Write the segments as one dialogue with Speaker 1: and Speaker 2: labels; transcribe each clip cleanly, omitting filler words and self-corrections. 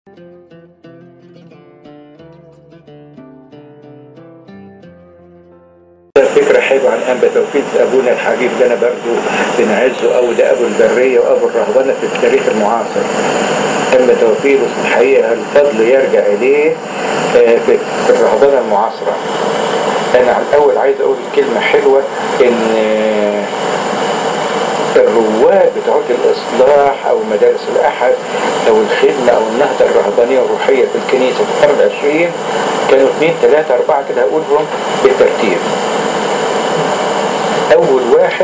Speaker 1: فكرة حلوة عن أنبا توفيق أبونا الحبيب ده، أنا برضو بنعزه أو ده أبو البرية وأبو الرهبنة في التاريخ المعاصر. أنبا توفيق الحقيقة الفضل يرجع إليه في الرهبنة المعاصرة. أنا على الأول عايز أقول كلمة حلوة، إن الرواد بتوع الإصلاح أو مدارس الأحد أو الخدمة أو النهضة الرهبانية والروحية في الكنيسة في القرن العشرين كانوا 2 3 4 كده هقولهم بالترتيب. أول واحد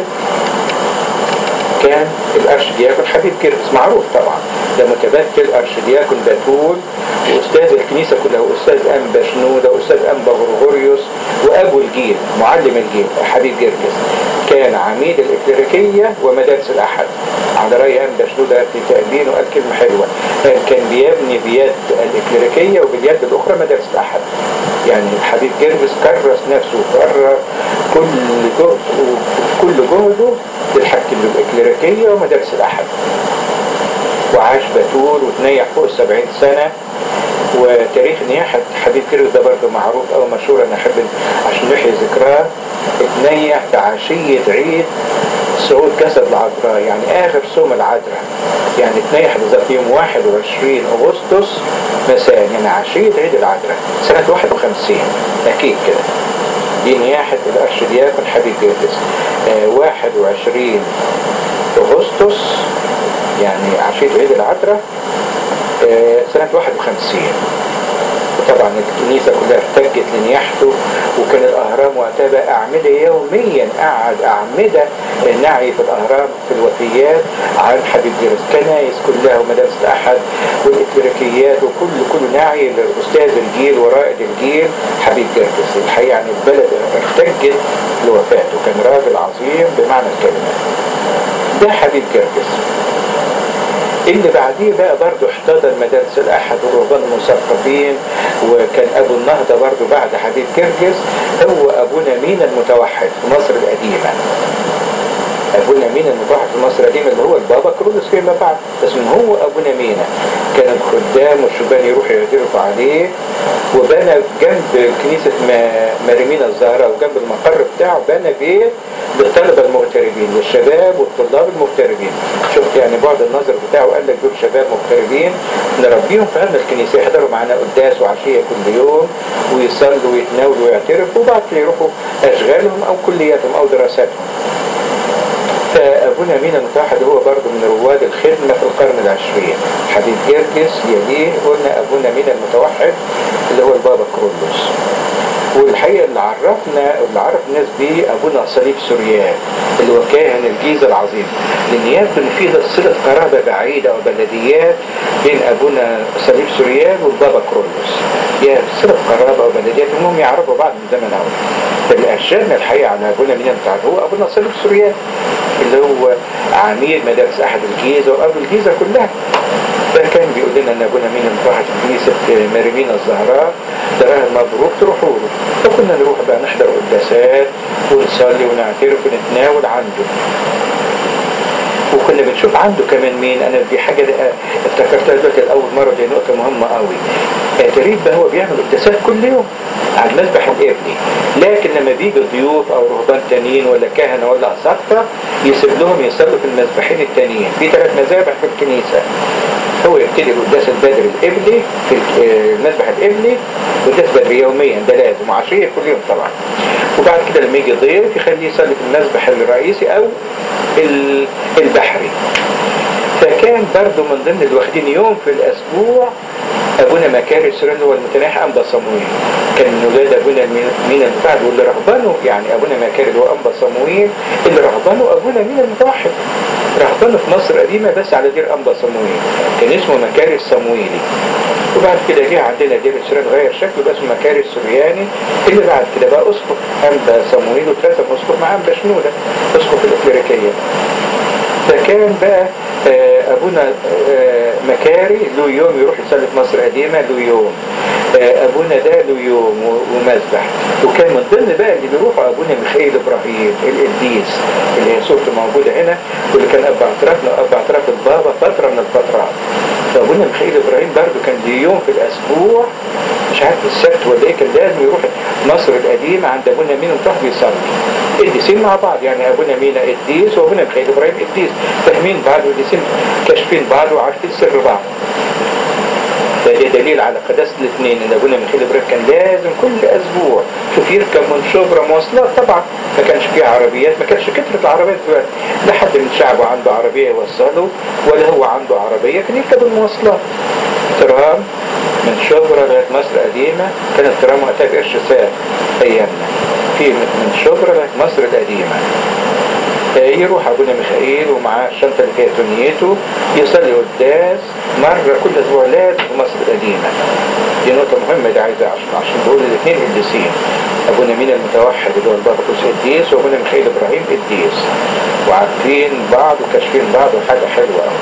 Speaker 1: كان الأرشدياكون حبيب كيركس، معروف طبعا، ده متبتل أرشدياكون باتول وأستاذ الكنيسة كلها، وأستاذ أنبا شنودة وأستاذ أنبا غرغوريوس وأبو الجيل معلم الجيل حبيب كيركس. كان عميد الإكليريكية ومدارس الأحد على رأي أنبا شنودة في تأبين، وقال كلمة حلوة، قال كان بيبني بيد الإكليريكية وباليد الأخرى مدارس الأحد. يعني حبيب كيركس كرس نفسه وقرر كل جهده للحاجتين، الإكليريكية ومدارس الأحد. وعاش بتول وتنيح فوق 70 سنة. وتاريخ نياحة حبيب كيركس ده برضه معروف أو مشهور، أنا أحب عشان نحيي ذكراه. اتنيح في عشية عيد صعود جسد العذراء، يعني آخر صوم العذراء، يعني اتنيح بالظبط يوم 21 أغسطس مساء، يعني عشية عيد العذراء سنة 51 أكيد كده. دي نياحة الأرشدياكون حبيب كيركس 21 أغسطس، يعني عشية عيد العذراء سنة 51. وطبعا الكنيسة كلها ارتجت لنياحته، وكان الأهرام وقتها بقى أعمدة يوميا، قعد أعمدة نعي في الأهرام في الوفيات عن حبيب كيركس، كنايس كلها ومدارس الأحد والإكليريكيات وكل نعي لأستاذ الجيل ورائد الجيل حبيب كيركس. الحقيقة يعني البلد ارتجت لوفاته، كان راجل عظيم بمعنى الكلمة. ده حبيب كيركس. اللي بعديه بقى برضه احتضن مدارس الأحد والرهبان المثقفين، وكان أبو النهضة برضه بعد حبيب كيركس هو أبونا مينا المتوحد في مصر القديمة. أبونا مينا المتوحد في مصر القديمة اللي هو البابا كرولوس فيما بعد، بس من هو أبونا مينا. كان الخدام والشبان يروحوا يعترفوا عليه، وبنى جنب كنيسة مريمينا الزهراء وجنب المقر بتاعه بنى بيت للطلبة المغتربين، للشباب والطلاب المغتربين. شفت يعني بعد النظر بتاعه، قال لك دول شباب مغتربين نربيهم في هذا الكنيسة، يحضروا معنا قداس وعشية كل يوم ويصلوا ويتناولوا ويعترفوا، وبعد كده يروحوا أشغالهم أو كلياتهم أو دراساتهم. فأبونا مينا المتوحد هو برضه من رواد الخدمة في القرن العشرين. حبيب كيركس يليه قلنا أبونا مينا المتوحد اللي هو البابا كرولوس. والحقيقة اللي عرف الناس بيه أبونا صليب سوريان اللي هو كاهن الجيزة العظيم، لأن يبدو إن فيه صلة قرابة بعيدة أو بلديات بين أبونا صليب سوريان والبابا كرولوس، يعني صلة قرابة أو بلديات، المهم يعرفوا بعض من زمن أول. فاللي أرشدنا الحقيقة على أبونا مينا المتوحد هو أبونا صليب سوريان اللي هو عميد مدارس أحد الجيزة وأبو الجيزة كلها. فكان بيقول لنا ان ابونا مينا المتوحد في كنيسة مريمينا الزهراء تراها مبروك تروحوا له. فكنا نروح بقى نحضر قداسات ونصلي ونعترف ونتناول عنده. وكنا بنشوف عنده كمان مين، انا دي حاجة افتكرتها دلوقتي لأول مرة، دي نقطة مهمة قوي. تريد بقى هو بيعمل قداسات كل يوم على المذبح القبلي، لكن لما بيجي ضيوف او رهبان تانيين ولا كهنة ولا أساقفة يسيب لهم يصلوا في المذبحين التانيين، في 3 مذابح في الكنيسة. هو يبتدي القداس البدري القبلي في المذبح القبلي، قداس بدري يوميا ده لازم، وعشية كل يوم طبعا. وبعد كده لما يجي ضيف يخليه يصلي في المذبح الرئيسي او البحري. فكان برضه من ضمن اللي واخدين يوم في الاسبوع ابونا مكاري السوريان هو المتناحي انبا صمويل، كان من ولاد ابونا مينا المتوحد، واللي رهبانه يعني ابونا مكاري اللي هو انبا صمويل اللي رهبانه ابونا مينا المتوحد، رهبانه في مصر قديمه بس على دير انبا صمويل، كان اسمه مكاري الصمويلي. وبعد كده جه عندنا دير السوريان غير شكله بقى اسمه مكاري السورياني، اللي بعد كده بقى اسقف انبا صمويل واترسم اسقف مع انبا شنودة اسقف الإكليريكية. فكان بقى ابونا مكاري له يوم يروح يصلي في مصر قديمه، له يوم ابونا ده له يوم ومذبح. وكان من ضمن بقى اللي بيروحوا ابونا ميخائيل ابراهيم القديس اللي هي صورته موجوده هنا، واللي كان اب اعتراف البابا فتره من الفترات. فابونا ميخائيل ابراهيم برضه كان ليه يوم في الاسبوع، مش عارف السبت ولا ايه، كان لازم يروح مصر القديمه عند ابونا مينا وتروح يصلي. قديسين مع بعض، يعني ابونا مينا قديس وابونا ميخائيل ابراهيم قديس، فاهمين بعض وقديسين، كاشفين بعض وعارفين سر بعض. ده دليل على قداسه الاثنين، ان ابونا ميخائيل ابراهيم كان لازم كل اسبوع شوف يركب من شبرا مواصلات. طبعا ما كانش فيه عربيات، ما كانش كتره العربيات دلوقتي، لا حد من شعبه عنده عربيه يوصله ولا هو عنده عربيه، كان يركب المواصلات. ترام من شبرا لغايه مصر قديمه، كان الترام وقتها بقرش ساعه ايامنا، في من شبرا لغايه مصر القديمه. يروح ابونا ميخائيل ومعاه الشنطه اللي فيها دنيته، يصلي قداس مره كل اسبوع لازم في مصر القديمه. دي نقطه مهمه دي، عايزه عشان بقول الاثنين قديسين، ابونا مينا المتوحد اللي هو البابا كوس قديس، وابونا ميخائيل ابراهيم قديس، وعارفين بعض وكاشفين بعض، وحاجه حلوه قوي.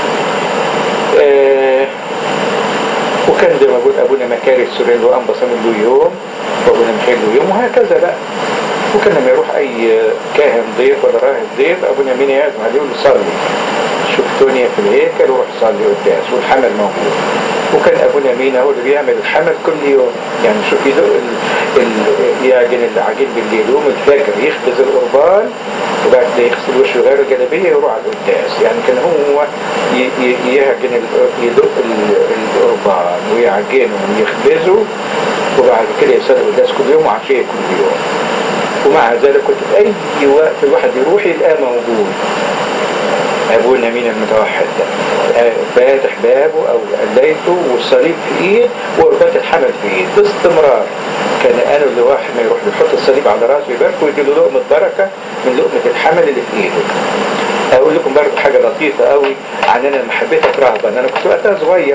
Speaker 1: وكان زي ما بقول ابونا مكاري السوريل وانبا صامل له يوم، وابونا ميخائيل له يوم، وهكذا بقى. وكان لما يروح اي كاهن ضيف ولا راهب ضيف، ابونا مينا يعزم عليه ويقول له صلي، شفتوني في الهيكل وروح صلي قداس، والحمل موجود. وكان ابونا مينا هو اللي بيعمل الحمل كل يوم، يعني شوف يدق يعجن العجين بالليل، يوم الفجر يخبز القربان، وبعد كده يغسل وشه ويغير الجلابيه ويروح على القداس. يعني كان هو يعجن يدق القربان ويعجنه ويخبزه، وبعد كده يصلي القداس كل يوم وعشيه كل يوم. ومع ذلك كنت في اي وقت الواحد يروح يلقاه موجود. ابونا مينا المتوحد ده فاتح بابه او قلايته والصليب في ايد وقربات الحمل في ايد باستمرار. كان قالوا لواحد ما يروح يحط الصليب على راسه يباركه ويديله لقمه بركه من لقمه الحمل اللي في ايده. اقول لكم برضه حاجه لطيفه قوي عن انا لما حبيت اترهبن. انا كنت وقتها صغير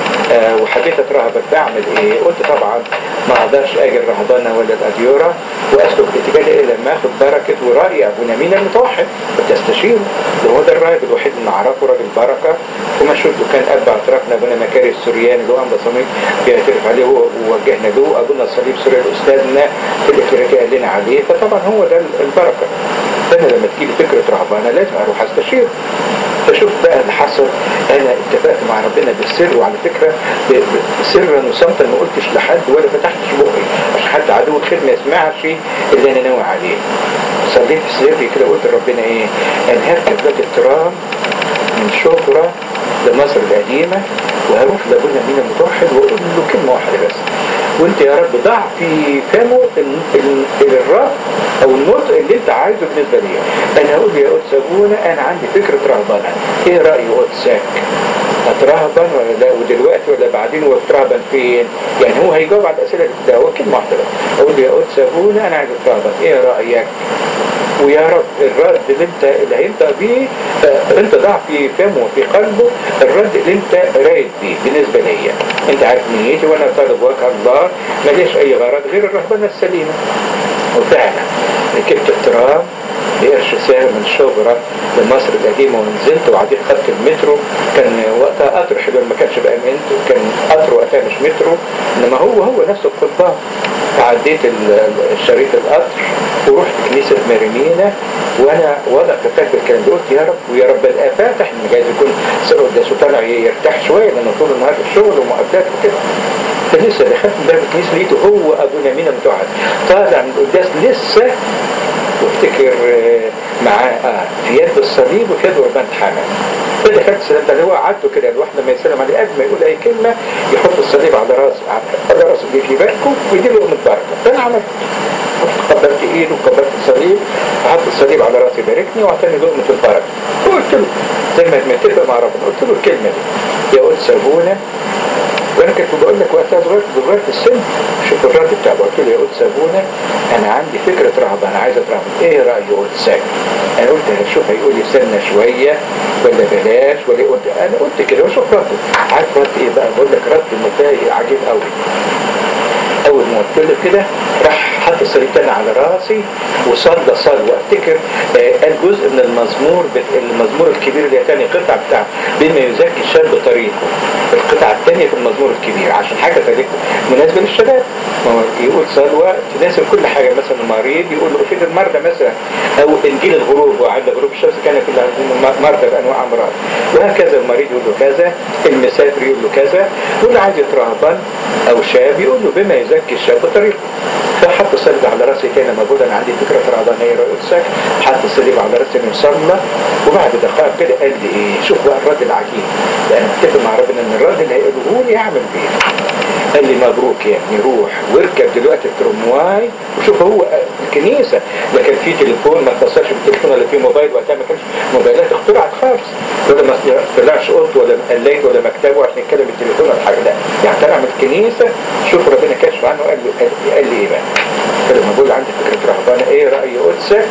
Speaker 1: وحبيت اترهبن، بعمل ايه؟ قلت طبعا ما اقدرش اجي الرهبنه ولا الاديوره واسلك اتجاهي الا لما اخد بركه ورأي ابونا مينا المتوحد، كنت استشيره، وهو ده الراهب الوحيد اللي اعرفه راجل بركه ومشهود. وكان اب اعترافنا ابونا مكاري السورياني اللي هو انبا صميم بيعترف عليه ووجهنا له، ابونا الصليب سوريا الاستاذنا في الافريقيا قال لنا عليه، فطبعا هو ده البركه. فانا لما تجيلي فكره رهبانه لازم اروح استشير. فشوف بقى اللي حصل، انا اتفقت مع ربنا بالسر، وعلى فكره سرا وصمتا ما قلتش لحد ولا فتحتش بقي عشان حد عدو الخير ما يسمعش اللي انا ناوي عليه. صليت في سري كده قلت لربنا ايه؟ انا هركب لك الترام من شبرا لمصر القديمه وهروح لابونا مينا المتوحد واقول له كلمه واحده بس، وانت يا رب ضع في فمه الرب او النطق اللي انت عايزه بالنسبه لي. انا هقول يا قدس ابونا انا عندي فكره رهبنه، ايه راي قدسك؟ هترهبن ولا لا؟ ودلوقتي ولا بعدين؟ وترهبن فين؟ يعني هو هيجاوب على الاسئله اللي ده، هو كلمه واحده بس، اقول يا قدس ابونا انا عايز اترهبن، ايه رايك؟ ويا رب الرد اللي هينطق بيه انت ضع في فمه وفي قلبه الرد اللي انت رايد بيه بالنسبه ليا. انت عارف نيتي وانا طالب وجه الله، ماليش اي غرض غير الرهبنه السليمه. وفعلا ركبت الترام بقرش سعر من شبرا لمصر القديمه ونزلت وعديت خط المترو. كان وقتها قطر حلو، ما كانش بقى منتو، كان قطر وقتها مش مترو، انما هو نفس القضبان. عديت شريط القطر ورحت كنيسه مارينينا، وانا وضع كتاب الكلام ده قلت يا رب، ويا رب ابقى فاتح ان جايز يكون سر قداس وطالع يرتاح شويه لانه طول النهار في الشغل ومقابلات وكده. فلسه دخلت من باب الكنيسه لقيته هو ابونا مينا متوحد طالع من القداس لسه، وافتكر معاه في يد الصليب وفي يد قربان حمل. فدخلت سلمت عليه، هو قعدته كده الواحد لما يسلم عليه قبل ما يقول اي كلمه يحط الصليب على راسه يباركه ويديله لقمه بركه. فانا عملت، قبلت ايده وقبلت الصليب وحط الصليب على راسي يباركني واعطاني لقمه البركه. وقلت له زي ما متفق مع ربنا، قلت له الكلمه دي يا قدس ابونا، وانا كنت بقول لك وقتها صغير في السن، شوف الرد بتاعه، قلت له يا قدس ابونا انا عندي فكره رهبه، انا عايز اترهبن، ايه راي قدسك؟ انا قلت هشوف هيقول لي استنى شويه ولا بلاش ولا قلت، انا قلت كده وشوف رده. عارف رد ايه بقى؟ بقول لك رد المتضايق عجيب قوي. اول ما قلت له كده راح حط الصليب تاني على راسي وصلى صلوة. افتكر قال جزء من المزمور الكبير اللي هي تاني قطعة بتاع بما يزكي الشاب بطريقه، القطعة الثانية في المزمور الكبير، عشان حاجة ذلك مناسبة للشباب. يقول صلوة تناسب كل حاجة، مثلا المريض يقول له أفيد المرضى مثلا، أو إنجيل الغروب وعند غروب الشمس كان كل مرضى بأنواع أمراض، وهكذا المريض يقول له كذا، المسافر يقول له كذا، واللي عايز يترهبن أو شاب يقول له بما يزكي الشاب بطريقه. فحط الصليب على راسي تاني موجود، انا عندي فكره رهبانيه رؤوسك، حط الصليب على راسي وصلى، وبعد دقائق كده قال لي ايه، شوف بقى الرد العجيب، لان اتفق مع ربنا ان الرد اللي هيقوله لي اعمل بيه. قال لي مبروك يا ابني، روح واركب دلوقتي الترمواي وشوف. هو الكنيسه لا كان في تليفون، ما اتصلش بالتليفون ولا في موبايل، وقتها ما كانش موبايلات اخترعت خالص، ولا ما طلعش اوضه ولا قليت ولا مكتبه عشان يتكلم بالتليفون ولا حاجه، لا يعني طلع من الكنيسه. شوف ربنا كشف عنه قال لي ايه بقى؟ فلما بقول عندي فكره رهبانه، ايه راي قدسك؟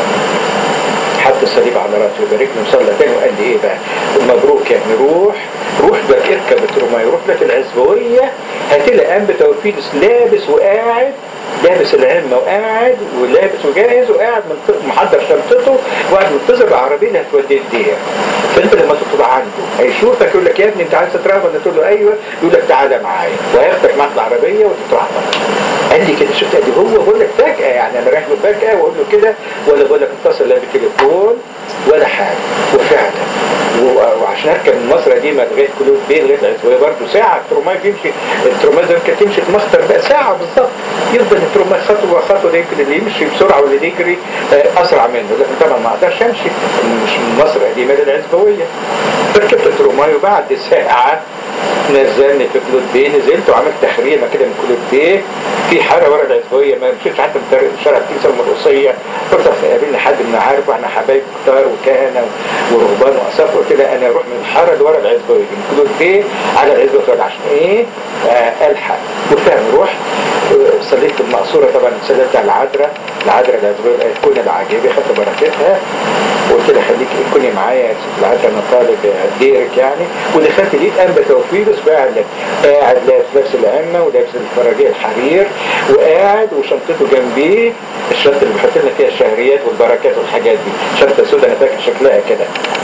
Speaker 1: حط الصليب على راسه وباركني وصلى تاني وقال لي ايه بقى؟ مبروك يا ابني، روح بقى اركب الترماي، روح لك العزبويه، هتلاقي انبا توفيدس لابس وقاعد، لابس العمه وقاعد ولابس وجاهز وقاعد محضر شنطته وقاعد منتظر العربيه اللي هتوديه الدير. فانت لما تطلع عنده هيشوفك يقول لك يا ابني انت عايز تترهبن؟ تقول له ايوه، يقول لك تعالى معايا، وهياخدك معاك العربيه وتترهبن. قال لي كده، شفت ادي هو بقول لك فجاه، يعني انا رايح له فجاه واقول له كده، ولا بقول لك اتصل لا بتليفون ولا حاجه. وفعلا وعشان اركب من مصر قديمه لغايه كلوب بيه لغايه العزبويه برضه ساعه، الترماي بيمشي، الترماي زي ما كانت تمشي في مخطر بقى ساعه بالظبط، يفضل الترماي خطوه خطوه، ده يمكن اللي يمشي بسرعه واللي يجري اسرع منه، لكن طبعا ما اقدرش امشي مش من مصر قديمه للعزبويه. فركبت الترماي وبعد ساعه نزلني في كلود بيه، نزلت وعملت تخريمه كده من كلود بيه في حاره ورا العزبويه، ما مشيتش حتى من شارع الكنيسه المرقصيه. قلت قابلني حد من عارف، واحنا حبايب كتار وكهنه ورهبان واساقفه، قلت له انا اروح من الحاره اللي ورا العزبويه من كلود بيه على العزبويه عشان ايه؟ الحق. وفعلا رحت صليت في المقصوره، طبعا سلمت على العذراء العزبويه الايقونه العجيبه، خدت بركتها وقلت لها خليك كوني معايا يا ست العذراء، انا طالب ديرك يعني. ودخلت لقيت انبا توفيدس قاعد لابس لبس العمه ولابس الفراجيه الحرير، وقاعد وشنطته جنبيه، الشنطه اللي بيحط لنا فيها الشهريات والبركات والحاجات دي، شنطه سودا انا فاكر شكلها كده،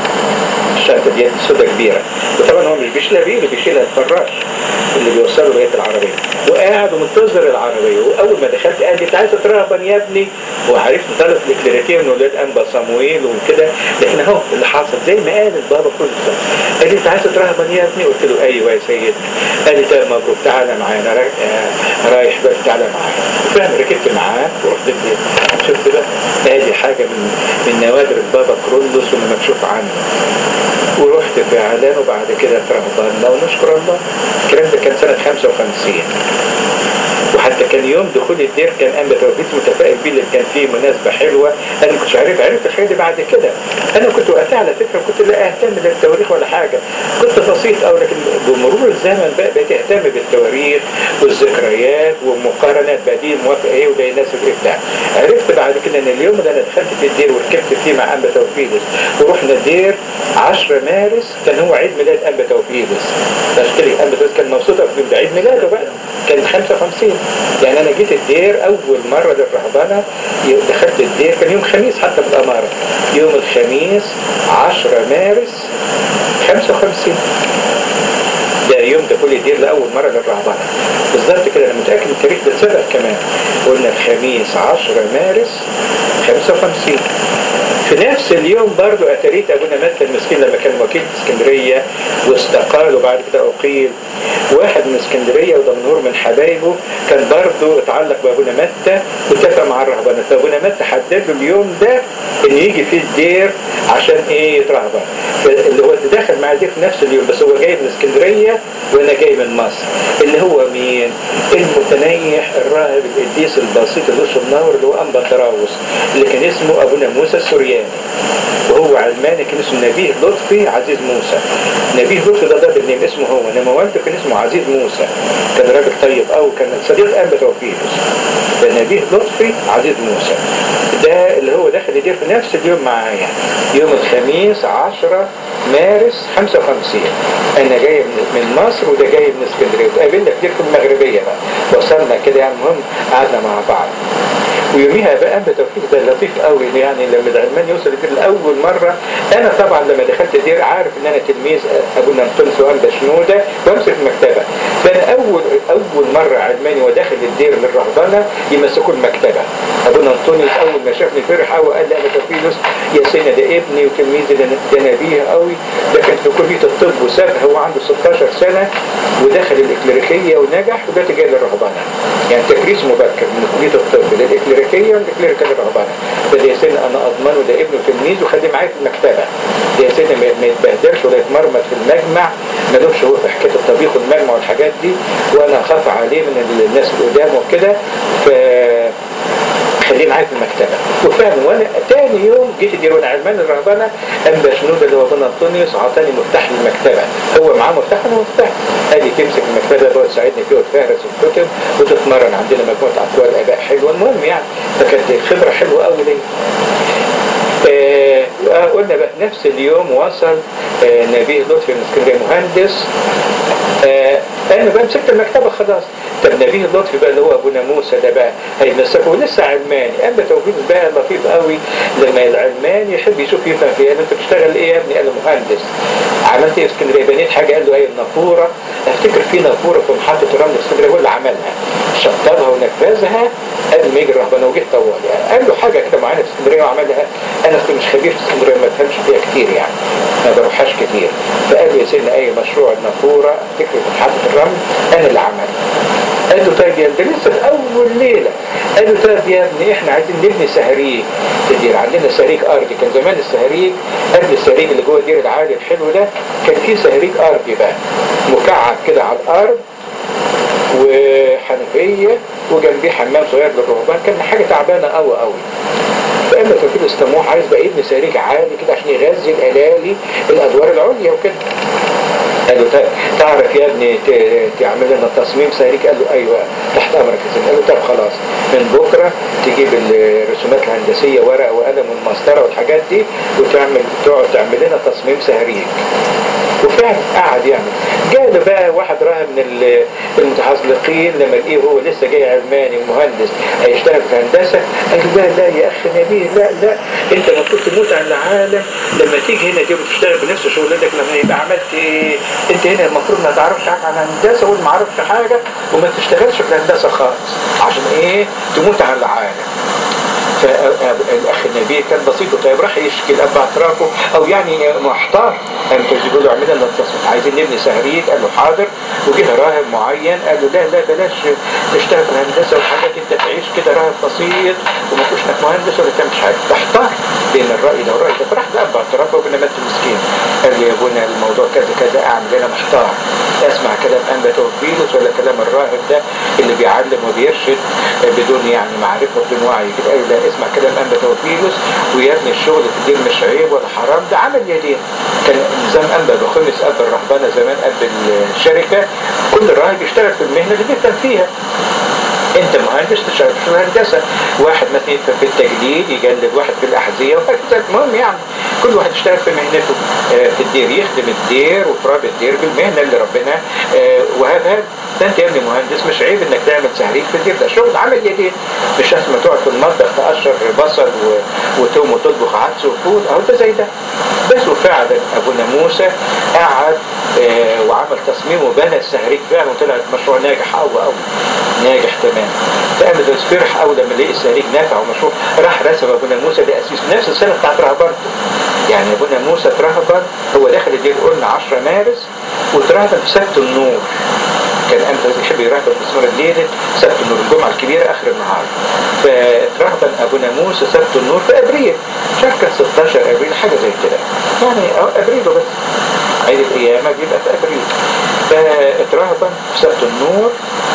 Speaker 1: الشنطه دي سودا كبيره، وطبعا هو مش بيشيلها بيه، اللي بيشيلها الفراش اللي بيوصله لغايه العربيه، وقاعد ومنتظر العربيه. واول ما دخلت قال لي انت عايز تترهبن يا ابني؟ وعرفت ثلاث الكليريكيه من ولاد انبا صمويل وكده، لكن اهو اللي حصل زي ما قال البابا كل سنه. قال لي انت عايز تترهبن يا ابني؟ قلت له ايوه يا سيدي. قال لي طيب مبروك، تعالى معايا، انا رايح بس تعالى معايا. وفعلا ركبت معاه ورحت البيت. شفت بقى هذه حاجه من نوادر البابا كرولوس وما مكشوف عنه. ورحت فعلا وبعد كده ترهبنا ونشكر الله. الكلام ده كان سنه 55، وحتى كان يوم دخول الدير كان انبا توفيدس متفائل بيه، اللي كان فيه مناسبه حلوه. انا ما كنتش عرفت الحاجه دي بعد كده. انا كنت وقتها على فكره كنت لا اهتم بالتواريخ ولا حاجه، كنت بسيط قوي، لكن بمرور الزمن بقيت اهتم بالتواريخ والذكريات والمقارنات، بقى دي موافق ايه وده يناسب ايه بتاع. عرفت بعد كده ان اليوم اللي انا دخلت في الدير وركبت فيه مع انبا توفيدس ورحنا الدير 10 مارس كان هو عيد ميلاد انبا توفيدس. اشتري انبا توفيدس كان مبسوط بعيد ميلاده بقى، كان 55. يعني انا جيت الدير اول مره للرهبنه، دخلت الدير كان يوم خميس حتى بالاماره، يوم الخميس 10 مارس 55. ده يوم دخول الدير لاول مره للرهبنه بالظبط كده، انا متاكد من التاريخ ده اتسبق كمان. قلنا الخميس 10 مارس 55. في نفس اليوم برضو اتريت ابونا متى المسكين لما كان وكيل في اسكندريه واستقال وبعد كده اقيل، واحد من اسكندريه ودمنهور من حبايبه كان برضو اتعلق بابونا متى واتفق مع الرهبنه، فابونا متى حدد له اليوم ده ان يجي فيه الدير عشان ايه يترهبن، اللي هو داخل مع الدير في نفس اليوم، بس هو جاي من اسكندريه وانا جاي من مصر. اللي هو مين؟ المتنيح الراهب القديس البسيط الوش منور اللي هو انبا طراوس، اللي كان اسمه ابونا موسى السورياني، وهو علماني كان اسمه نبيه لطفي عزيز موسى. نبيه لطفي ده بالنيم اسمه هو، انما والده كان اسمه عزيز موسى، كان راجل طيب قوي، كان صديق انبا توفيدس. فنبيه لطفي عزيز موسى ده اللي هو داخل الدير في نفس اليوم معايا، يوم الخميس 10 مارس 55. انا جاي من مصر وده جاي من اسكندريه، وتقابلنا كتير في المغربيه بقى، وصلنا كده يعني المهم قعدنا مع بعض. ويوميها بقى بتوفيق ده لطيف قوي يعني لما العلمان يوصل الدير لاول مره. انا طبعا لما دخلت الدير عارف ان انا تلميذ ابونا انطونيوس وانبا شنوده وامسك المكتبه. فانا اول مره علماني وداخل الدير للرهبنه يمسكوا المكتبه. ابونا انطونيوس اول ما شافني فرح قوي قال لي انا توفيلوس يا سيدنا ده ابني وتلميذي ده نبيه قوي، ده كان في كليه الطب وسابها هو عنده 16 سنه ودخل الاكليريكيه ونجح ودلوقتي جاي للرهبنه. يعني تكريس مبكر من كليه الطب للاكليريكيه والاكليريكيه للرهبنه. ده يا سيدنا انا اضمنه ده ابنه وتلميذ وخليه معايا في المكتبه. ده يا سيدنا ما يتبهدلش ولا يتمرمط في المجمع، مالوش هو في حكايه الطبيخ والمجمع والحاجات دي، وانا اخاف عليه من الناس القدام وكده، خليه معايا في المكتبه. وفعلا وانا تاني يوم جيت الدير وانا علمان الرهبنه انبا شنوده اللي هو ابونا انطونيوس عطاني مفتاح المكتبه، هو معاه مفتاح وانا مفتاح، قال لي تمسك المكتبه تقعد تساعدني فيها وتفهرس الكتب وتتمرن، عندنا مجموعه اقوال اباء حلوه. المهم يعني فكانت خبره حلوه قوي ليا. قلنا بقى نفس اليوم وصل نبيه لطفي من اسكندريه مهندس. انا بقى مسكت المكتبه خلاص. طب نبيه لطفي بقى اللي هو ابونا موسى ده بقى هيمسكه ولسه علماني. اما توفيق بقى لطيف قوي لما العلماني يحب يشوف يفهم فيها. انت بتشتغل ايه يا ابني؟ قال له مهندس. عملت ايه في اسكندريه؟ بنيت حاجه. قال له ايه؟ النافوره. افتكر في نافوره في محطه الرمل في اسكندريه هو اللي عملها، شطبها ونفذها قبل ما يجي الرهبنه وجه طوال يعني. قال له حاجه كده معينه في اسكندريه وعملها. انا كنت مش خبير في اسكندريه ما بفهمش فيها كتير يعني، ما بروحهاش كتير. فقال له يا سيدنا اي مشروع النافوره افتكر في محطه الرمل انا اللي عملها. قال له طيب يا ابني لسه في اول ليله. قال له طيب يا ابني احنا عايزين نبني سهريج في الدير، عندنا سهريج ارضي. كان زمان السهريج قبل السهريج اللي جوه الدير العالي الحلو ده كان في سهريج ارضي بقى مكعب كده على الارض وحنفيه وجنبيه حمام صغير للرهبان. كان حاجه تعبانه قوي قوي. فقال له توفيق الطموح عايز بقى يبني سهريج عالي كده عشان يغذي الالالي الادوار العليا وكده. قال له تعرف يا ابني تعمل لنا تصميم سهريج؟ قال له ايوه تحت امرك يا سيدي. قال له طب خلاص من بكره تجيب الرسومات الهندسيه ورق وقلم والمسطره والحاجات دي تقعد تعمل لنا تصميم سهريج. وفعلا قعد يعمل. جاله بقى واحد راهب من المتحزلقين لما لقيه هو لسه جاي علماني ومهندس هيشتغل في هندسه. قال له لا يا اخي نبيه لا انت المفروض تموت عن العالم لما تيجي هنا دي وتشتغل بنفس شغلتك. لما يبقى عملت ايه؟ انت هنا المفروض ما تعرفش حاجه عن الهندسه وما اعرفش حاجه وما تشتغلش في الهندسه خالص. عشان ايه؟ تموت عن العالم. فالاخ النبي كان بسيط. طيب راح يشكي الاب اعترافه او يعني محتار. قاموا يقولوا له اعمل لنا التصميم عايزين نبني سهريج. قال له حاضر. وجه راهب معين قال له لا بلاش تشتغل في الهندسه والحاجات، انت تعيش كده راهب بسيط وما تكونش انك مهندس ولا تعمل حاجه. فاحتار بين الراي ده والراي ده. فراح الاب اعترافه وبنمت مسكين قال لي يا ابونا الموضوع كذا كذا اعمل. انا محتار اسمع كلام انبا توفيلوس ولا كلام الراهب ده اللي بيعلم وبيرشد بدون يعني معرفه بدون وعي كده. قال لا اسمع كلام انبا توفيلوس ويا ابني الشغل في الدين مش عيب ولا حرام، ده عمل يدين. كان نظام انبا بخمس اب الرهبنه زمان اب الشركه كل راهب يشتغل في المهنه اللي بيفهم فيها. انت مهندس تشتغل في الهندسه، واحد مثلا يفهم في التجديد يجلد واحد في الاحذيه وهكذا. المهم يعني كل واحد يشتغل في مهنته في الدير، يخدم الدير وفراد الدير بالمهنه اللي ربنا وهذا. ده انت يا ابني مهندس مش عيب انك تعمل سهريج في الدير، ده شغل عمل يدين. مش لازم تقعد في المطبخ تقشر بصل وتوم وتطبخ عدس وفول اهو ده زي ده بس. وفعلا ابونا موسى قعد وعمل تصميم وبنى السهريج فعلا وطلع مشروع ناجح قوي ناجح تمام. فقام فرح قوي لما لقي السهريج نافع ومشروع. راح رسم ابونا موسى لاسيس نفس السنه بتاعت رهبنته. يعني ابونا موسى اترهبن هو داخل الدير قلنا 10 مارس واترهبن في سبت النور. كان أمتى يحب يرهبن في اسمه الليلة سبت النور الجمعة الكبيرة آخر النهار. فاترهبن أبونا موسى سبت النور في أبريل، مش عارف كان 16 أبريل حاجة زي كده يعني أبريل بس، عيد القيامة بيبقى في أبريل. فاترهبن في سبت النور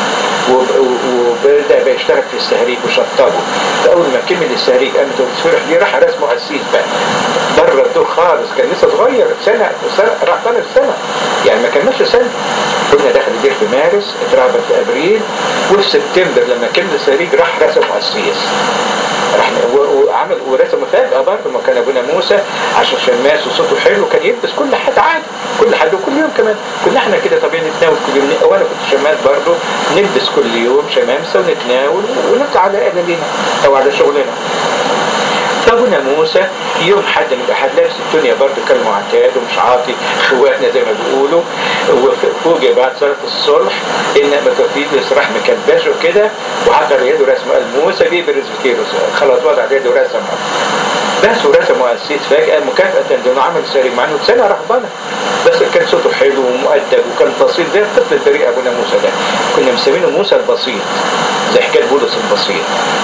Speaker 1: وبدأ بيشتغل في السهريج وشطبه. فأول ما كمل السهريج قامت فرح دي راح رسمه قسيس بقى بره الدور خالص. كان لسه صغير سنة راح طالب سنة يعني ما كملش سنة. كنا داخل الدير في مارس اترهبن في أبريل وفي سبتمبر لما كمل السهريج راح رسمه قسيس. وعمل ورسم مفاجأة برضه. ما كان ابونا موسى عشان شماس وصوته حلو كان يلبس كل حد عادي، كل حد وكل يوم كمان. كنا احنا كده طبيعي نتناول كل يوم، وانا كنت شماس برضه نلبس كل يوم شمامسة ونتناول ونطلع على اهالينا او على شغلنا. فابونا موسى يوم حد من الاحد لابس الدنيا برضه كان معتاد ومش عاطي اخواتنا زي ما بيقولوا، وفوجئ بعد صلاه الصلح ان مكافيلس راح مكلبشه كده وحط على يده رسمه، قال موسى بيبر برزبتيروس، خلاص وضع على يده رسمه بس، ورسمه قسيس فجاه مكافاه لانه عمل سري مع انه سنه رهبنه، بس كان صوته حلو ومؤدب وكان بسيط زي الطفل البريء ابونا موسى ده. كنا مسمينه موسى البسيط زي حكايه بولس البسيط.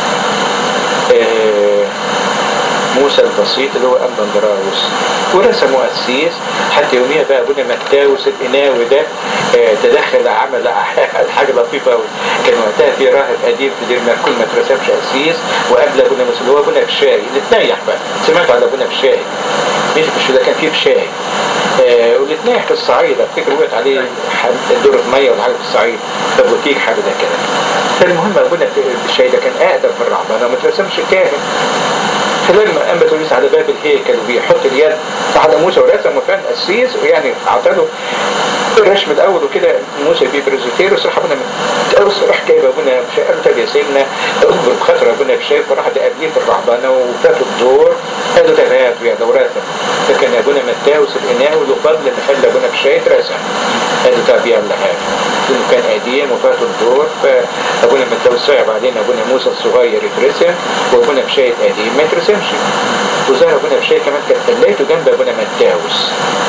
Speaker 1: موسى البسيط اللي هو أنبا دراوس، ورسمه قسيس. حتى يوميها بقى ابونا مكتاوس القناوي ده تدخل عمل حاجه لطيفه قوي. كان وقتها في راهب قديم في دير مركول ما اترسمش قسيس، وقبل ابونا موسى اللي هو ابونا بشاي نتنيح بقى. سمعت على ابونا بشاي؟ مش ده كان فيه بشاي ونتنيح في الصعيد، افتكر وقت عليه دورة ميه ولا حاجه في الصعيد، فبوتيك حاجه زي كده. فالمهم ابونا بشاي ده كان اقدم في الرهبنه وما اترسمش كاهن. فلما قام بتونس على باب الهيكل وبيحط اليد على موسى ورسم وكان قسيس، يعني اعطاله الرسم الاول وكده موسى بيبرزوتيروس، راح ابونا متقرص راح جايب ابونا بشاي، قال له طب يا سيدنا اكبر بخاطر ابونا بشاي، فراح تقابليه في الرهبنه وفاتوا الدور، قال له ده غاب يا ده ورثه. فكان ابونا متاوس القناوي له فضل ان خلى ابونا بشاي اترسم، قال له طب يلا هات، لانه كان قديم وفاتوا الدور. فابونا متاوس صعب علينا ابونا موسى الصغير يترسم وابونا بشاي القديم ما يترسمش. وظهر ابونا بشاي كمان كانت تلاته جنب ابونا متاوس،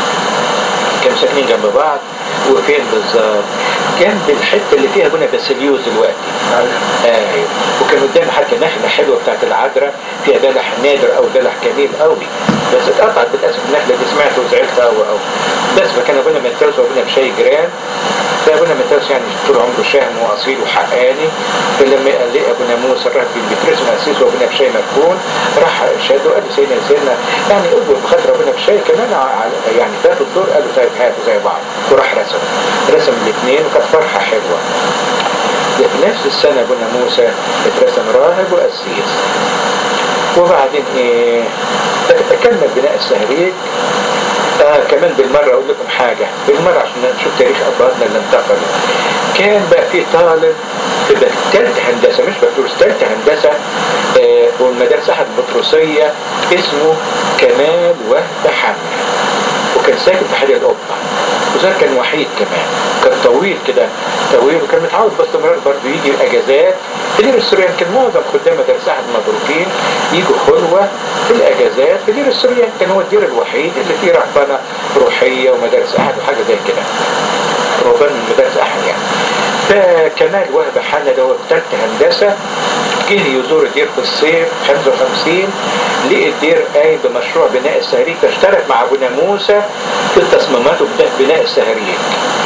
Speaker 1: كانوا ساكنين جنب بعض. وفين بالظبط؟ جنب الحته اللي فيها ابونا باسيليوس دلوقتي. ايوه. وكان قدام حتى نخله حلوه بتاعت العذراء فيها بلح نادر او بلح جميل قوي، بس اتقطعت بالاسف النخله دي، سمعت وزعلت قوي قوي. بس فكان ابونا متاوس وابونا بشاي جيران. فابونا متاوس يعني طول عمره شهم واصيل وحقاني. فلما لقى ابونا موسى الراهب بيترسم قسيس وابونا بشاي مركون، راح شاده قال له سيدنا يعني اقبل بخاطر ابونا بشاي كمان يعني فات الدور. قال له طيب هاتوا زي بعض، وراح رسم الاثنين وكانت فرحه حلوه. في نفس السنه ابونا موسى اترسم راهب وقسيس. وبعدين ايه كمل بناء السهريج. كمان بالمرة أقول لكم حاجة بالمرة عشان نشوف تاريخ أبهاتنا اللي انتقلوا. كان بقى في طالب في ثالثة هندسة، مش بكالوريوس، ثالثة هندسة، والمدارس أحد البطرسية، اسمه كمال وهب حمد، وكان ساكن في حي القبة، وزار كان وحيد كمان، كان طويل كده طويل، وكان متعود باستمرار برضه يجي الأجازات في دير السريان. كان معظم خدام مدارس أحد المبروكين يجوا خلوة في الأجازات في دير السريان، كان هو الدير الوحيد اللي فيه رهبنة روحية ومدارس أحد وحاجة زي كده، رهبان من مدارس أحد يعني. فكمال وهب حنا ده هو في ثالثة هندسة، جه يزور الدير في الصيف 55، لقي الدير قايم بمشروع بناء السهريج، فاشترك مع ابونا موسى في التصميمات وبدأ بناء السهريج،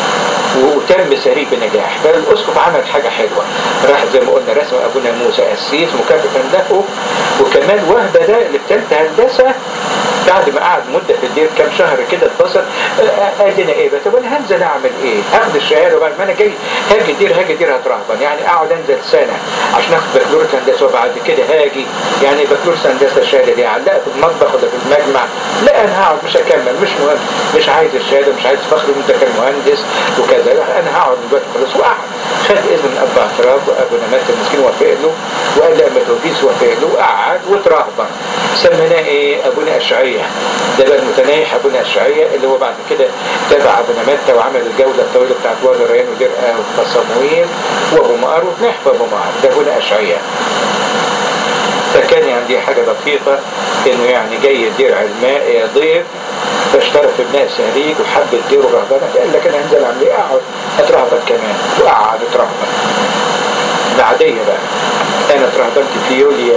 Speaker 1: وتم سهريج بنجاح. فالاسقف عمل حاجه حلوه، راح زي ما قلنا رسم ابونا موسى قسيس مكافئا له. وكمال وهب ده اللي في ثالثه هندسه بعد ما قعد مده في الدير كام شهر كده اتصل، قال لنا ايه بقى؟ طب انا هنزل اعمل ايه؟ اخد الشهاده بعد ما انا جاي هاجي دير هترهبن، يعني اقعد انزل سنه عشان اخد بكالوريوس هندسه وبعد كده هاجي يعني بكالوريوس هندسه الشهاده دي اعلقها في المطبخ ولا في المجمع؟ لا انا هقعد مش هكمل، مش مهم، مش عايز الشهاده، مش عايز فخر وانت كان مهندس وكذا، انا هقعد دلوقتي خلاص. وقعد خد اذن من ابو اعتراف وابونا مات المسكين وافق له، وقال لي اما توفيس وافق له، وقعد وترهبن. سميناه ايه؟ ابونا اشعياء. ده بقى المتنايح ابونا اشعياء اللي هو بعد كده تابع ابونا متى وعمل الجوله الطويله بتاعت وادي الريان ودير وصمويل وابو مقر وتناح في ابو مقر، ده ابونا اشعياء. فكان عندي حاجه لطيفه انه يعني جاي دير علماء ضيف، فاشترك في بناء السهريج وحب الدير ورهبنه، قال لك انا هنزل اعمل ايه؟ اقعد اترهبن كمان، وقعد اترهبن. بعديه بقى انا اترهبنت في يوليو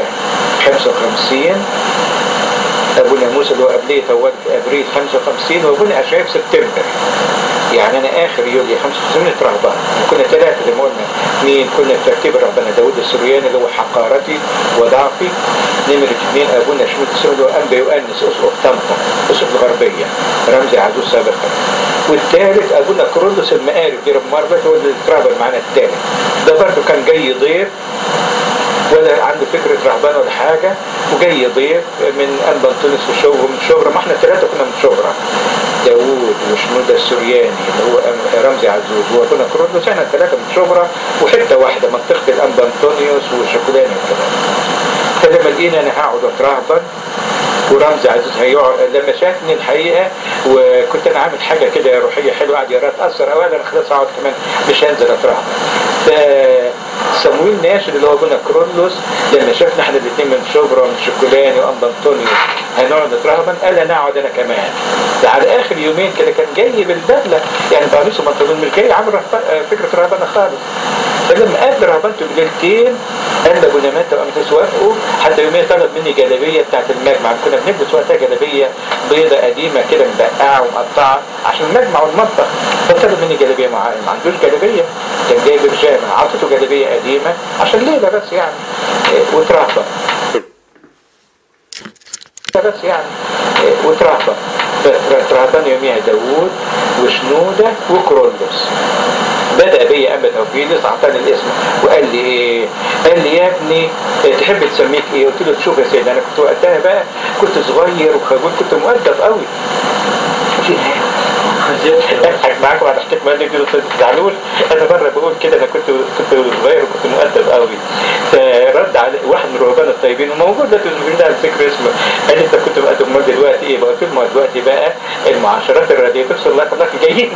Speaker 1: 55، ابونا موسى اللي هو قبليه طول في ابريل 55، وابونا اشعياء في سبتمبر. يعني انا اخر يوليو 55 اترهبن، وكنا ثلاثه زي ما قلنا. مين كنا في ترتيب الرهبنه؟ داوود السرياني اللي هو حقارتي وضعفي، نمره 2 ابونا شموت السرياني اللي هو انبا يؤنس اسقف طنطا اسقف الغربيه رمزي عزوز سابقا، والثالث ابونا كرولوس المقارب دير مربط هو اللي اترهبن معانا الثالث. ده برضه كان جاي ضيف ولا عنده فكره رهبان ولا حاجه، وجاي ضيف من انبا انطونيوس ومن شبرا. ما احنا الثلاثه كنا من شبرا، داوود وشنودة السورياني اللي هو رمزي عزوز وابونا كرولوس، احنا الثلاثه من شبرا وحته واحده منطقه الانبا انطونيوس وشوكولاني وكده. فلما لقينا انا هقعد اترهبن ورمزي عزيز هيقعد، لما شافني الحقيقه وكنت انا عامل حاجه كده روحيه حلوه قاعد يقرا اتاثر اولا، انا خلاص اقعد كمان مش هنزل اترهبن. فصمويل ناشد اللي هو ابونا كرولوس لما شافنا احنا الاثنين من شبرا ومن شوكولاني وانبا انطونيوس هنقعد نترهبن، قال انا اقعد انا كمان. ده على اخر يومين كده كان جاي بالبدله، يعني بقميص وبنطلون، مش جاي عامل فكره رهبنه خالص. فلما قابل رهبنته بليلتين قال لابونا متى وقامت وافقوا، حتى يوميا طلب مني جلابيه بتاعت المجمع، كنا بنلبس وقتها جلابيه بيضه قديمه كده مبقعه ومقطعه عشان المجمع والمطبخ، فطلب مني جلابيه معاه، ما عندوش جلابيه، كان جايب بيجامه، عطيته جلابيه قديمه عشان ليله بس يعني وترهبن فترهبن يوميها داوود وشنودة وكرولوس. بدأ بيا أنبا توفيلس، أعطاني الاسم وقال لي إيه؟ قال لي يا ابني تحب تسميك إيه؟ قلت له تشوف يا سيدي، أنا كنت وقتها بقى كنت صغير وخجول، كنت مؤدب قوي. اضحك معاكم على حكايه مالك دي ما تزعلوش، انا مره بقول كده انا كنت صغير وكنت مؤدب قوي. فرد على واحد من الرهبان الطيبين وموجود ده في الفكر اسمه، قال لي انت كنت مؤدب، امال دلوقتي ايه؟ قلت له دلوقتي بقى المعاشرات الرديئه تفصل الله يخليك جايين.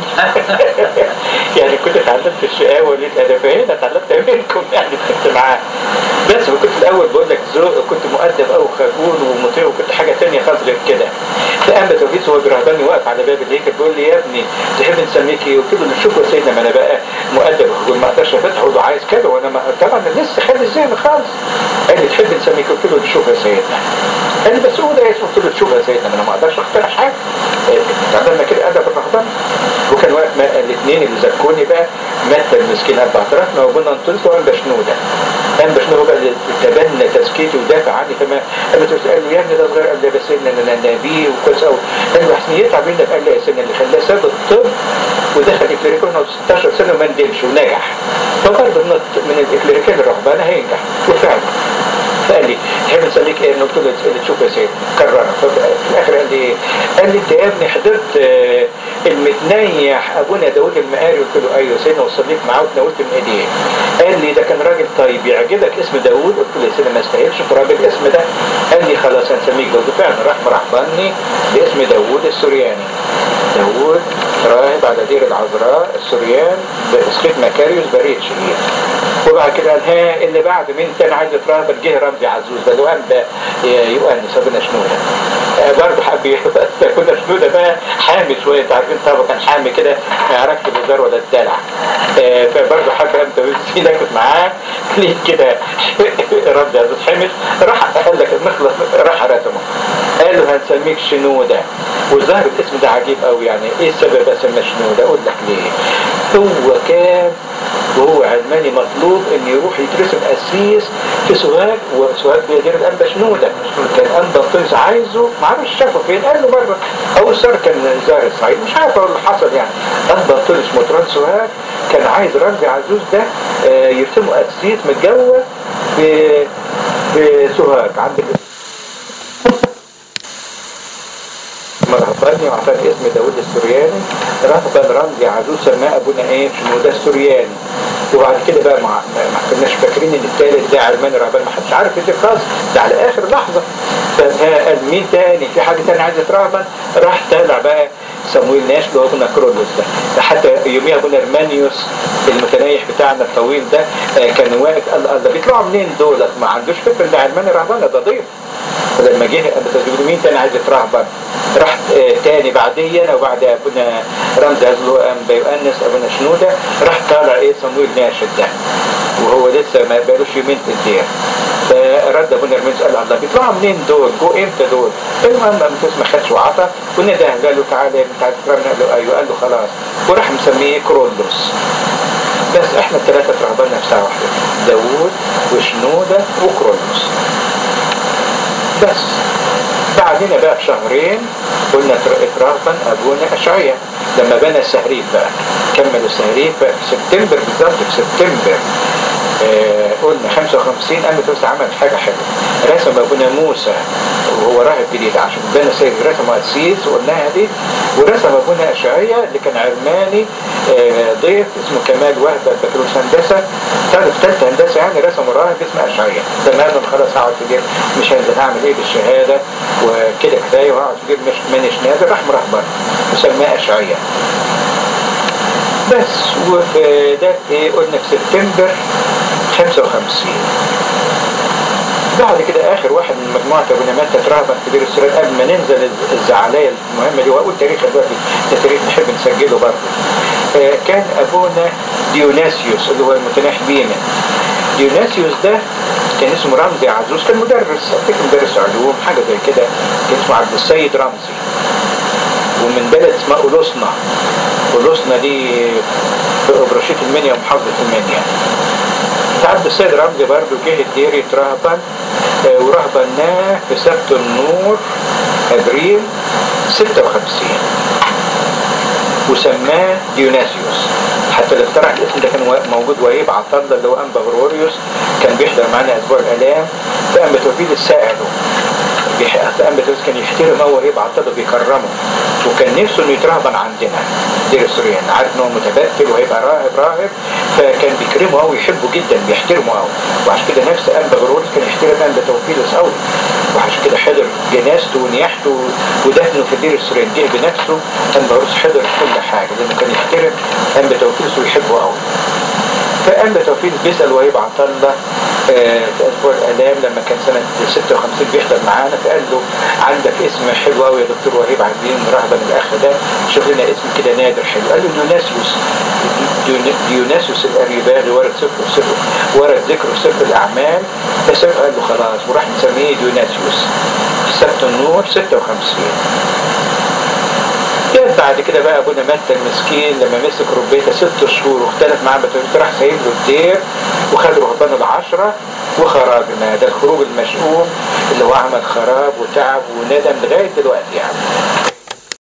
Speaker 1: يعني كنت اتعلمت الشقاوه والادب، فهنا اتعلمت منكم يعني كنت معاه. بس كنت الاول بقول لك كنت مؤدب قوي وخجول ومطيع، وكنت حاجه ثانيه خالص غير كده. فأنبا توفيلس هو بيرهبني واقف على باب الهيكل بيقول لي يا ابني تحب نسميك ايه؟ قلت له شوف يا سيدنا ما انا بقى مؤدب وخجول ما اقدرش افتح له عايز كده، وانا طبعا لسه خالي الذهن خالص. قال لي تحب نسميك؟ قلت له شوف يا سيدنا. قال لي بس قول يا اسم. قلت له شوف يا سيدنا، ما انا ما اقدرش اقترح حاجه، عملنا كده ادب الرهبان. وكان واقف الاثنين اللي زكوني بقى متى المسكين اربع طرفنا وابونا انطونيوس وانبا شنودة. انبا شنودة بقى اللي تبنى تزكيتي ودافع عني كمان. قال له يا ابني ده صغير، قال لي بس ان انا نبي وكويس قوي. قال له احسن يتعب منك، قال لي يا سيدنا اللي خلاه ساب الطب ودخل اكليريكون 16 سنه وما ندمش ونجح، فبرضه من الاكليريكان الرهبانه هينجح وفعلا. فقال لي تحب نسميك ايه؟ قلت له اللي تشوف يا سيدي كررها. ففي الاخر قال لي ايه؟ قال لي انت يا ابني حضرت المتنيح ابونا داوود المقاري؟ قلت له ايوه يا سيدنا وصليت معاه وتناولت من ايديه. قال لي ده كان راجل طيب، يعجبك اسم داوود؟ قلت له يا سيدنا ما استاهلش تراب الاسم ده. قال لي خلاص هنسميك داوود. فعلا راح مرحبني باسم داوود السورياني. داوود راهب على دير العذراء السوريان باسقيط مكاريوس بريد شهير. وبعد كده قال ها اللي بعد مين تاني عايز يترهبن؟ جه رمزي عزوز ده لو انبا يؤنس ابونا شنودة. برضه حب ابونا شنودة بقى حامي شويه، انتوا عارفين طبعا كان حامي كده ما يعرفش الهزار ولا الدلع. فبرضه حب انبا ينكت معاه ليه كده رمزي عزوز حمش، راح قال لك نخلص، راح رسمه قال له هنسميك شنودة. وظهر الاسم ده عجيب قوي، يعني ايه السبب اسمه شنودة؟ اقول لك ليه. هو كان وهو علماني مطلوب ان يروح يترسم قسيس في سوهاج، وسوهاج بيدير الانبا شنودة. كان انبا انطونيوس عايزه، ما عرفش شافه فين، قال له مره اول صار كان زار اسماعيل مش عارف ايه اللي حصل يعني. انبا انطونيوس مطران سوهاج كان عايز رمزي عزوز ده يرسمه قسيس متجوز في سوهاج عند مرحباني وعطاني اسم داوود السورياني. رهبان رمزي عزوز سماه ابونا ايه؟ شنودة السورياني. وبعد كده بقى ما كناش فاكرين ان الثالث ده علماني رهبان، ما حدش عارف يدي خاص ده على اخر لحظه. فقال مين تاني؟ في حاجه تاني عايز يترهبن؟ راح طالع بقى صمويل ناشد اللي هو ابونا كرولوس ده. حتى يوميها ابونا ارمانيوس المتنيح بتاعنا الطويل ده كان واقف قال الله بيطلعوا منين دول؟ ما عندوش فكره ان علماني رهبان ده ضيف. فلما جه قال مين تاني عايز يترهبن؟ راح تاني بعديا وبعد ابونا رمزي عزوز انبا يؤنس ابونا شنودة، راح طالع ايه صمويل ناشد ده وهو لسه ما بقالوش يومين في الدير. فرد ابونا ارمانيوس قال الله بيطلعوا منين دول؟ جو امتى دول؟ المهم ارمانيوس ما خدش وعطى ونده قال له تعالى انت عايز تترهبن؟ قال له ايوه. قال له خلاص، وراح مسميه كرولوس. بس احنا الثلاثه اترهبنا في ساعه واحده، داوود وشنودة وكرولوس بس. بعدين بقى بشهرين قلنا اترهبن ابونا اشعياء لما بنى السهريب بقى، كملوا السهريب بقى في سبتمبر بالظبط، في سبتمبر قلنا 55 أنبا عمل حاجة حلوة، رسم أبونا موسى وهو راهب جديد عشان بنى سيد، رسم قسيس وقلناها دي، ورسم أبونا أشعياء اللي كان علماني ضيف اسمه كمال وهبة بكالوريوس هندسة، في ثالثة هندسة يعني، رسم راهب اسمه أشعياء. تمام خلاص هقعد في دير مش هعمل ايه بالشهادة وكده كفاية، وهقعد في دير مانيش نازل، راح مرهبان وسماه أشعياء بس. وفي ده ايه قلنا في سبتمبر 55. بعد كده اخر واحد من مجموعة ابونا متى اترهبن في دير السوريان قبل ما ننزل الزعلية المهمة دي، واقول تاريخ دلوقتي ده تاريخ نحب نسجله برضه. كان ابونا ديوناسيوس اللي هو المتناح بينا. ديوناسيوس ده كان اسمه رمزي عزوز، كان مدرس، افتكر مدرس علوم حاجة زي كده، كان اسمه عبد السيد رمزي، ومن بلد اسمها أولوسنا. أولوسنا دي في أبرشية المنيا ومحافظة المنيا. عبد السيد رمزي برضه جه الدير يترهبن، ورهبناه في سبت النور ابريل 56 وسماه ديوناسيوس. حتى اللي اخترع الاسم ده كان موجود وهيب عطله اللي هو انبا غروريوس، كان بيحضر معانا اسبوع الالام، فانبا توفيق ساعده. انبا توفيق كان يحترم هو وهيب عطله بيكرمه، وكان نفسه انه يترهبن عندنا دير السوريان، عارف ان هو متبتل وهيبقى راهب، فكان بيكرمه قوي، يحبه جدا، بيحترمه قوي. وعشان كده نفس انبا غروريوس كان يحترم انبا توفيق قوي، وعشان كده حضر جنازته ونياحته ودفنه في دير السوريان دي بنفسه. انبا غروريوس حضر كل حاجه لانه كان يحترم انبا توفيق ويحبه قوي. فانبا توفيق بيسال وهيب عطله في اسبوع الالام لما كان سنه 56 بيحضر معانا، فقال له عندك اسم حلو قوي يا دكتور وهيب، عايزين رهبن الاخ ده، شوف لنا اسم كده نادر حلو. قال له ديوناسيوس الاريباغي، ورد ذكره في سفر الاعمال، قال له خلاص، وراح مسميه ديوناسيوس في سبت النور 56. جاء بعد كده بقى ابونا متى المسكين لما مسك ربيته 6 شهور واختلف معاه بتوفيق، راح سايب له الدير وخد رهبانه ال10 وخرجنا. ده الخروج المشؤوم اللي هو عمل خراب وتعب وندم لغايه دلوقتي يعني.